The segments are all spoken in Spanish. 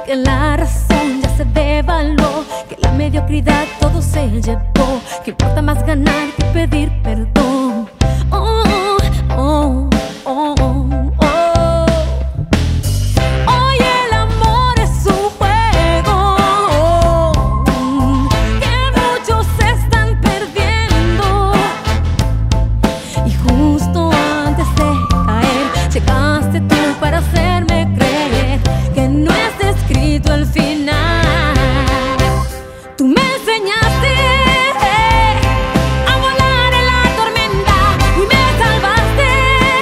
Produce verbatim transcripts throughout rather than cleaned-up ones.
que la razón ya se devaluó, que la mediocridad todo se llevó, que importa más ganar que pedir perdón. Oh, oh, oh, oh, oh. Hoy el amor es un juego que muchos están perdiendo, y justo antes de caer llegaste tú para hacerme creer que no está escrito el final. Tú me enseñaste a volar en la tormenta y me salvaste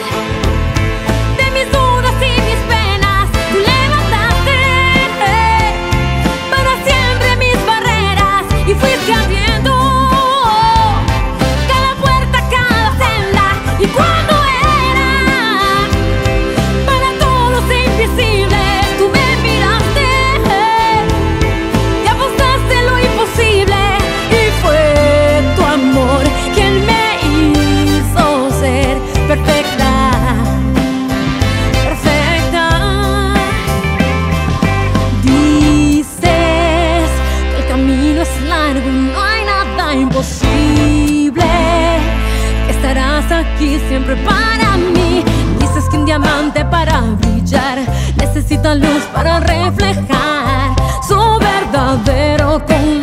de mis dudas y mis penas. Tú levantaste para siempre mis barreras y fuiste abriendo cada puerta, cada senda. Y cuando era para todos invisible, tú me miraste y apostaste en lo imposible, y fue tu amor quien me hizo ser perfecta, perfecta. Dices que el camino es largo y no hay nada imposible, que estarás aquí siempre para mí. Dices que un diamante para brillar necesita luz para reflejar su verdadero color.